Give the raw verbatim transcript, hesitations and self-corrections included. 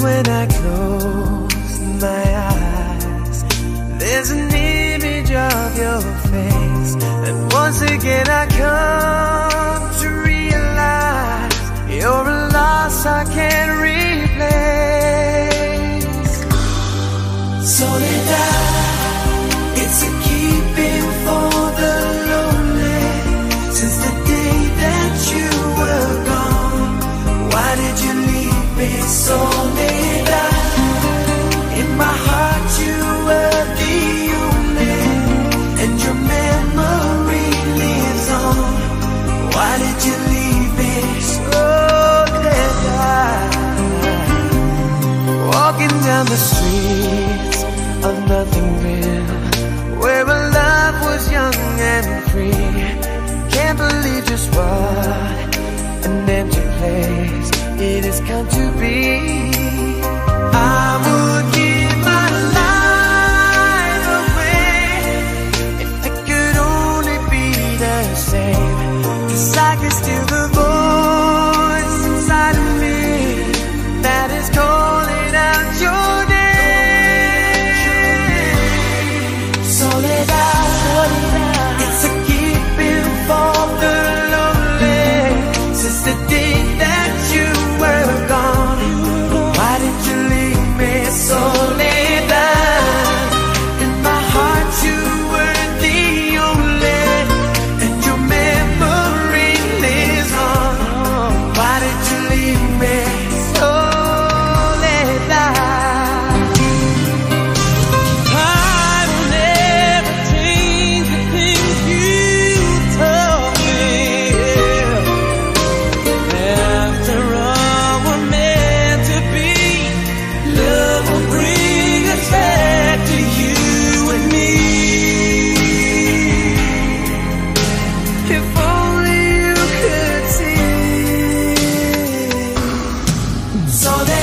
when I close my eyes, there's an image of your face, and once again I come to realize you're a loss I can't replace. Soledad, it's a keeping for the lonely. Since the day that you were gone, why did you leave me? Soledad, in my heart you were the only, and your memory lives on. Why did you leave me? Soledad, walking down the streets of nothing real, where our love was young and free. Can't believe just what an empty place it has come to be. I would give my life away if it could only be the same, 'cause I can still the voice inside of me that is calling out your name. Soledad, it's a keeping for the lonely. Since the day that you were gone, why did you leave me? Soledad, in my heart you were the only, and your memory lives on. Why did you leave me? Soledad, I will never change the things you told me. After all we're meant to be, love will bring us back to you and me. If only you could see. So that